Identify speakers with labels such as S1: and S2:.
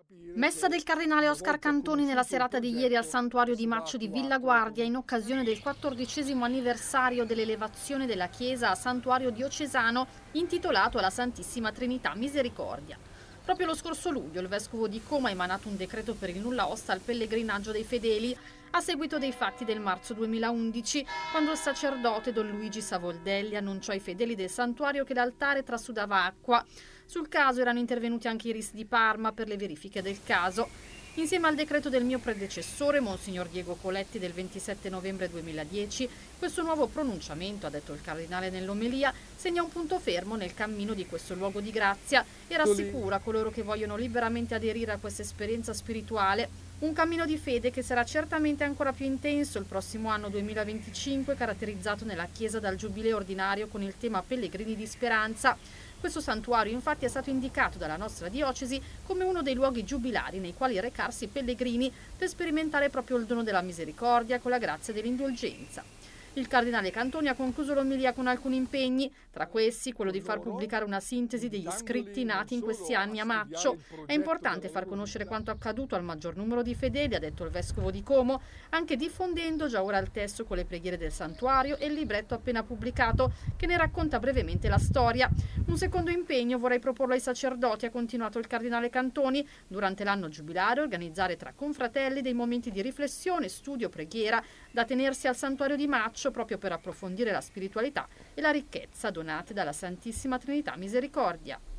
S1: Messa del cardinale Oscar Cantoni nella serata di ieri al santuario di Maccio di Villa Guardia in occasione del 14° anniversario dell'elevazione della chiesa a santuario diocesano intitolato alla Santissima Trinità Misericordia. Proprio lo scorso luglio il vescovo di Como ha emanato un decreto per il nulla osta al pellegrinaggio dei fedeli a seguito dei fatti del marzo 2011, quando il sacerdote Don Luigi Savoldelli annunciò ai fedeli del santuario che l'altare trasudava acqua. Sul caso erano intervenuti anche i RIS di Parma per le verifiche del caso. Insieme al decreto del mio predecessore, Monsignor Diego Coletti, del 27 novembre 2010, questo nuovo pronunciamento, ha detto il cardinale nell'omelia, segna un punto fermo nel cammino di questo luogo di grazia e rassicura coloro che vogliono liberamente aderire a questa esperienza spirituale. Un cammino di fede che sarà certamente ancora più intenso il prossimo anno 2025, caratterizzato nella Chiesa dal Giubileo ordinario con il tema Pellegrini di Speranza. Questo santuario infatti è stato indicato dalla nostra diocesi come uno dei luoghi giubilari nei quali recarsi i pellegrini per sperimentare proprio il dono della misericordia con la grazia dell'indulgenza. Il cardinale Cantoni ha concluso l'omelia con alcuni impegni, tra questi quello di far pubblicare una sintesi degli scritti nati in questi anni a Maccio. È importante far conoscere quanto accaduto al maggior numero di fedeli, ha detto il vescovo di Como, anche diffondendo già ora il testo con le preghiere del santuario e il libretto appena pubblicato che ne racconta brevemente la storia. Un secondo impegno vorrei proporlo ai sacerdoti, ha continuato il cardinale Cantoni, durante l'anno giubilare organizzare tra confratelli dei momenti di riflessione, studio, preghiera da tenersi al santuario di Maccio proprio per approfondire la spiritualità e la ricchezza donate dalla Santissima Trinità Misericordia.